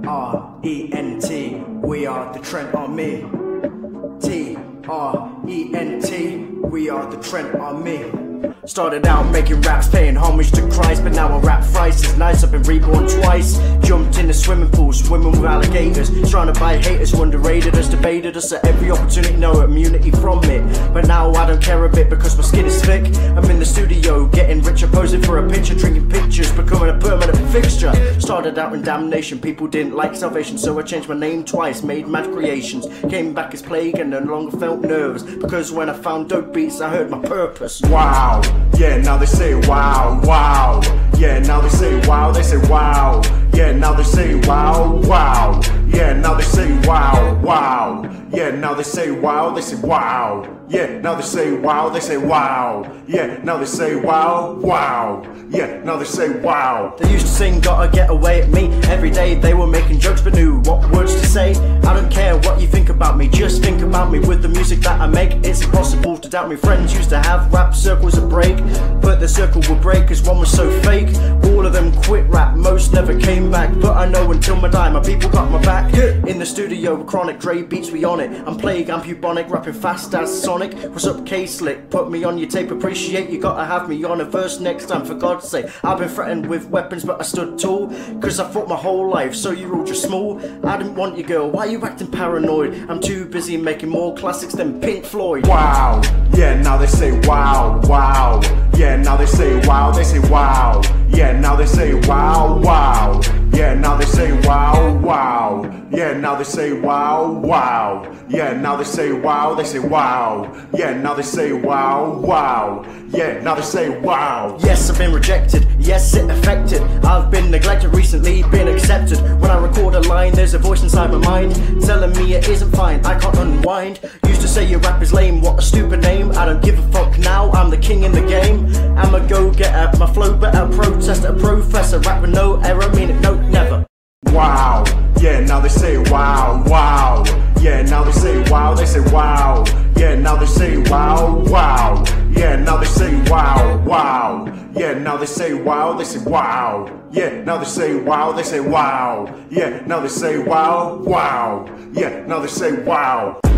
T-R-E-N-T, we are the Trent Army. T-R-E-N-T, we are the Trent Army. Started out making raps, paying homage to Christ, but now I rap thrice as nice. I've been reborn twice. Jumped in the swimming pool, swimming with alligators. Trying to buy haters who underrated us, debated us at every opportunity, no immunity from it. But now I don't care a bit because my skin is thick. I'm in the studio, getting richer, posing for a picture, drinking pictures, becoming a permanent fixture. Started out in damnation, people didn't like salvation, so I changed my name twice, made mad creations. Came back as plague and no longer felt nervous, because when I found dope beats, I heard my purpose. Wow. Yeah, now they say wow, wow. Yeah, now they say wow, they say wow. Yeah, now they say wow, wow. Yeah, now they say wow, wow. Yeah, now they say wow, they say wow. Yeah, now they say wow, they say wow. Yeah, now they say wow, wow. Yeah, now they say wow. They used to sing "Gotta Get Away" at me every day. They were making jokes but knew what words to say. I don't care what you think about me, just think about me with the music that I make. It's impossible to doubt me. Friends used to have rap circles at break, but the circle would break cause one was so fake. All of them quit rap, most never came back, but I know until my die my people got my back. In the studio with Chronic, Dre beats, we on it. I'm Plague, I'm Bubonic, rapping fast as Sonic. What's up K-Slick, put me on your tape, appreciate you gotta have me on a verse next time for God's sake. I've been threatened with weapons but I stood tall, cause I fought my whole life, so you're all just small. I didn't want you girl, why you acting paranoid? I'm too busy making more classics than Pink Floyd. Wow, yeah, now they say wow, wow. Yeah, now they say wow, they say wow. Yeah, now they say wow, wow. Yeah, now they say wow, wow. Yeah, now they say wow, wow. Yeah, now they say wow, they say wow. Yeah, now they say wow, wow. Yeah, now they say wow. Yes, I've been rejected, yes, it affected. I've been neglected recently, been accepted. When I record a line, there's a voice inside my mind telling me it isn't fine, I can't unwind. Used to say your rap is lame, what a stupid name. I don't give a fuck now, I'm the king in the game. I'm a go-getter, my flow better, protester, professor. Rap with no error, mean it, no, never. Wow, yeah, now they say wow, wow. Yeah, now they say wow, they say wow. Yeah, now they say wow, wow. Yeah, now they say wow, wow. Yeah, now they say wow, they say wow. Yeah, now they say wow, they say wow. Yeah, now they say wow, wow. Yeah, now they say wow.